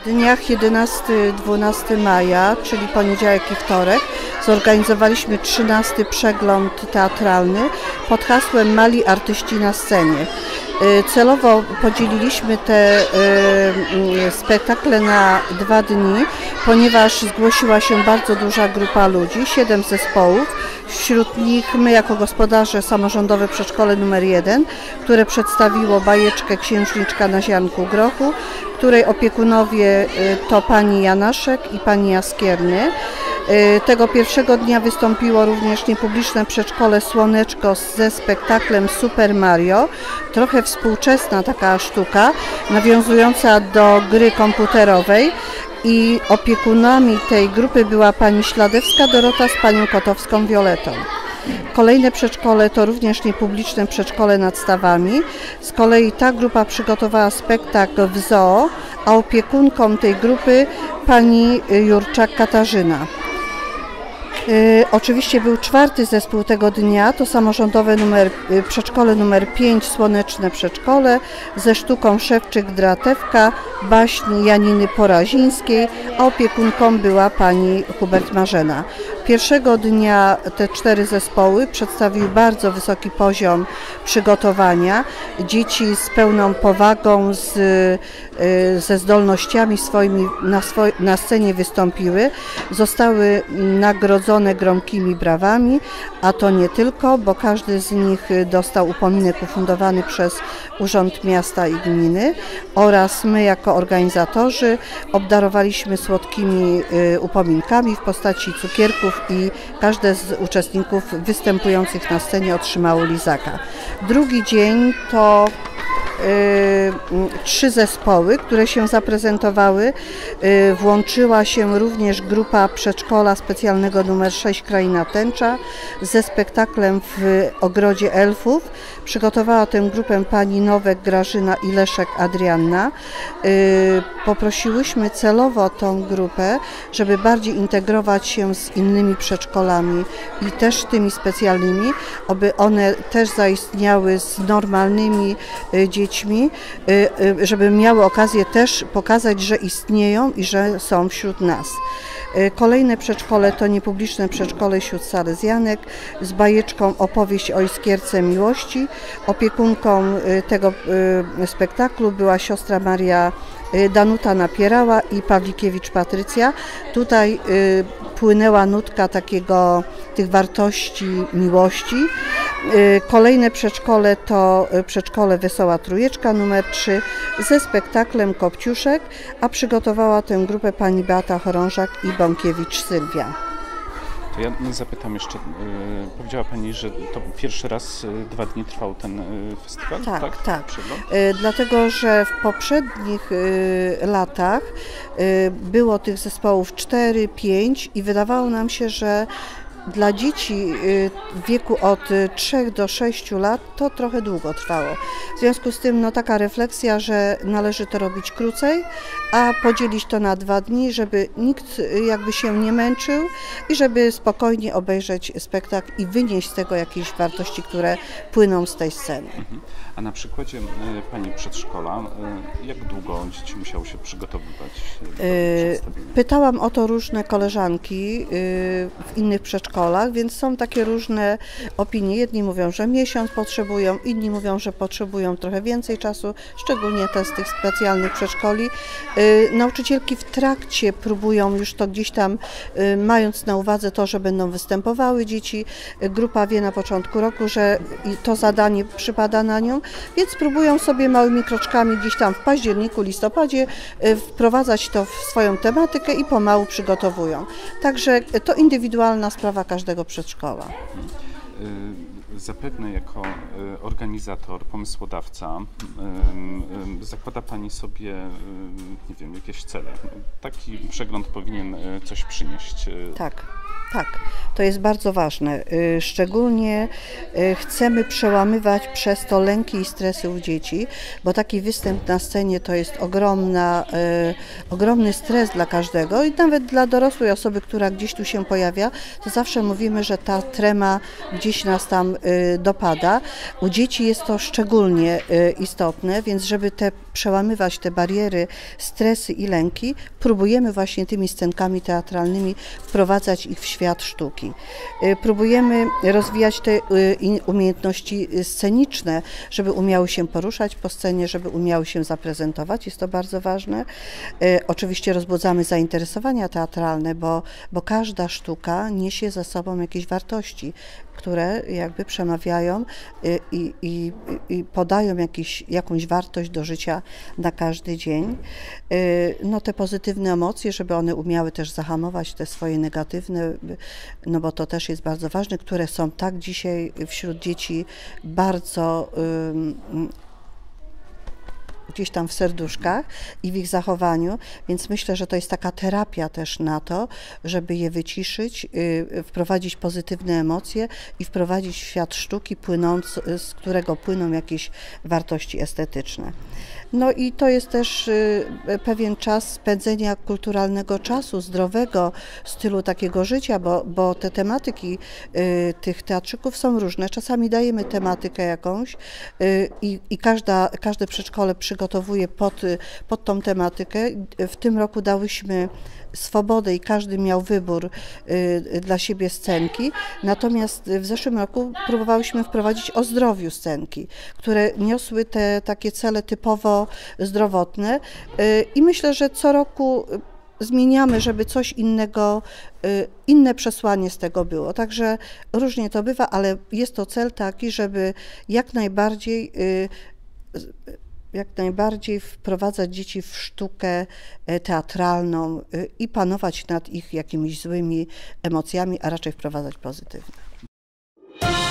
W dniach 11-12 maja, czyli poniedziałek i wtorek, zorganizowaliśmy 13. przegląd teatralny pod hasłem Mali artyści na scenie. Celowo podzieliliśmy te spektakle na 2 dni, ponieważ zgłosiła się bardzo duża grupa ludzi, 7 zespołów. Wśród nich my jako gospodarze samorządowe przedszkole nr 1, które przedstawiło bajeczkę Księżniczka na ziarnku grochu, której opiekunowie to pani Janaszek i pani Jaskierny. Tego pierwszego dnia wystąpiło również niepubliczne przedszkole Słoneczko ze spektaklem Super Mario, trochę współczesna taka sztuka, nawiązująca do gry komputerowej. I opiekunami tej grupy była pani Śladewska Dorota z panią Kotowską Violetą. Kolejne przedszkole to również niepubliczne przedszkole nad Stawami. Z kolei ta grupa przygotowała spektakl w zoo, a opiekunką tej grupy pani Jurczak Katarzyna. Oczywiście był 4. zespół tego dnia, to samorządowe przedszkole nr 5, Słoneczne Przedszkole ze sztuką Szewczyk-Dratewka, baśń Janiny Porazińskiej, a opiekunką była pani Hubert Marzena. Pierwszego dnia te 4 zespoły przedstawiły bardzo wysoki poziom przygotowania. Dzieci z pełną powagą, ze zdolnościami swoimi na scenie wystąpiły, zostały nagrodzone gromkimi brawami, a to nie tylko, bo każdy z nich dostał upominek ufundowany przez Urząd Miasta i Gminy oraz my jako organizatorzy obdarowaliśmy słodkimi upominkami w postaci cukierków i każdy z uczestników występujących na scenie otrzymało lizaka. Drugi dzień to 3 zespoły, które się zaprezentowały. Włączyła się również grupa przedszkola specjalnego nr 6 Kraina Tęcza ze spektaklem w Ogrodzie Elfów. Przygotowała tę grupę pani Nowek Grażyna i Leszek Adrianna. Poprosiłyśmy celowo tą grupę, żeby bardziej integrować się z innymi przedszkolami i też tymi specjalnymi, aby one też zaistniały z normalnymi dziećmi, żeby miały okazję też pokazać, że istnieją i że są wśród nas. Kolejne przedszkole to niepubliczne przedszkole Sióstr Salezjanek z bajeczką Opowieść o Iskierce Miłości. Opiekunką tego spektaklu była siostra Maria Danuta Napierała i Pawlikiewicz Patrycja. Tutaj płynęła nutka tych wartości miłości. Kolejne przedszkole to przedszkole Wesoła Trójeczka nr 3 ze spektaklem Kopciuszek, a przygotowała tę grupę pani Beata Chorążak i Bąkiewicz Sylwia. To ja zapytam jeszcze, powiedziała pani, że to pierwszy raz 2 dni trwał ten festiwal? Tak. Dlatego, że w poprzednich latach było tych zespołów 4, 5 i wydawało nam się, że dla dzieci w wieku od 3 do 6 lat to trochę długo trwało. W związku z tym taka refleksja, że należy to robić krócej, a podzielić to na 2 dni, żeby nikt jakby się nie męczył i żeby spokojnie obejrzeć spektakl i wynieść z tego jakieś wartości, które płyną z tej sceny. A na przykładzie pani przedszkola, jak długo dzieci musiały się przygotowywać do przedstawienia? Pytałam o to różne koleżanki w innych przedszkolach, więc są takie różne opinie. Jedni mówią, że miesiąc potrzebują, inni mówią, że potrzebują trochę więcej czasu, szczególnie te z tych specjalnych przedszkoli. Nauczycielki w trakcie próbują już to gdzieś tam, mając na uwadze to, że będą występowały dzieci. Grupa wie na początku roku, że to zadanie przypada na nią, więc próbują sobie małymi kroczkami gdzieś tam w październiku, listopadzie wprowadzać to w swoją tematykę i pomału przygotowują. Także to indywidualna sprawa każdego przedszkola. Zapewne jako organizator, pomysłodawca zakłada pani sobie, nie wiem, jakieś cele. Taki przegląd powinien coś przynieść. Tak. Tak, to jest bardzo ważne. Szczególnie chcemy przełamywać przez to lęki i stresy u dzieci, bo taki występ na scenie to jest ogromny stres dla każdego i nawet dla dorosłej osoby, która gdzieś tu się pojawia, to zawsze mówimy, że ta trema gdzieś nas tam dopada. U dzieci jest to szczególnie istotne, więc żeby przełamywać te bariery, stresy i lęki, próbujemy właśnie tymi scenkami teatralnymi wprowadzać ich w świat sztuki. Próbujemy rozwijać te umiejętności sceniczne, żeby umiały się poruszać po scenie, żeby umiały się zaprezentować. Jest to bardzo ważne. Oczywiście rozbudzamy zainteresowania teatralne, bo każda sztuka niesie za sobą jakieś wartości, które jakby przemawiają i podają jakąś wartość do życia na każdy dzień. No te pozytywne emocje, żeby one umiały też zahamować te swoje negatywne, no bo to też jest bardzo ważne, które są tak dzisiaj wśród dzieci bardzo gdzieś tam w serduszkach i w ich zachowaniu, więc myślę, że to jest taka terapia też na to, żeby je wyciszyć, wprowadzić pozytywne emocje i wprowadzić w świat sztuki, z którego płyną jakieś wartości estetyczne. No i to jest też pewien czas spędzenia kulturalnego czasu, zdrowego stylu takiego życia, bo te tematyki tych teatrzyków są różne. Czasami dajemy tematykę jakąś i każde przedszkole przygotowuje pod tą tematykę. W tym roku dałyśmy swobodę i każdy miał wybór dla siebie scenki, natomiast w zeszłym roku próbowałyśmy wprowadzić o zdrowiu scenki, które niosły te takie cele typowo zdrowotne i myślę, że co roku zmieniamy, żeby coś innego, inne przesłanie z tego było. Także różnie to bywa, ale jest to cel taki, żeby jak najbardziej wprowadzać dzieci w sztukę teatralną i panować nad ich jakimiś złymi emocjami, a raczej wprowadzać pozytywne.